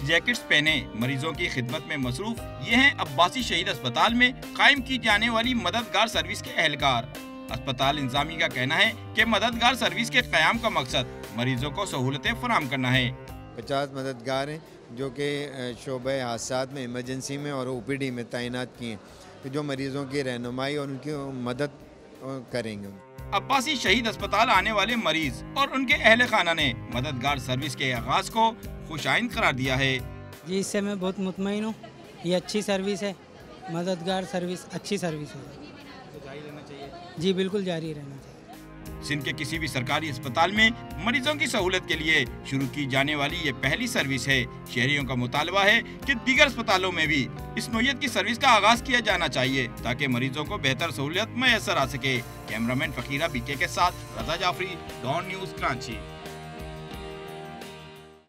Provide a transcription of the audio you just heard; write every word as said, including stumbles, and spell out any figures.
Jackets पहने मरीजों की खिदमत में मसरूफ ये हैं अब्बासी शहीद अस्पताल में कायम की जाने वाली मददगार सर्विस के एहलकार। अस्पताल इंतजामी का कहना है कि मददगार सर्विस के क़याम का मकसद मरीजों को सहूलतें फराहम करना है। पचास मददगार हैं जो कि शोबे हादसात में, इमरजेंसी में और ओ पी डी में तैनात किए हैं, जो मरीजों की रहनुमाई और उनकी मदद करेंगे। अब्बासी शहीद अस्पताल आने वाले मरीज और उनके अहले खाना ने मददगार सर्विस के आगाज को खुशाइंद करार दिया है। जी, इससे मैं बहुत मुतमईन हूँ। ये अच्छी सर्विस है, मददगार सर्विस अच्छी सर्विस है। तो जारी रहना चाहिए? जी बिल्कुल जारी रहना चाहिए। सिंध के किसी भी सरकारी अस्पताल में मरीजों की सहूलत के लिए शुरू की जाने वाली ये पहली सर्विस है। शहरियों का मुतालबा है कि दीगर अस्पतालों में भी इस नौयत की सर्विस का आगाज किया जाना चाहिए ताकि मरीजों को बेहतर सहूलियत मैसर आ सके। कैमरामैन फकीरा बीके के साथ रजा जाफरी, डॉन न्यूज़, कराची।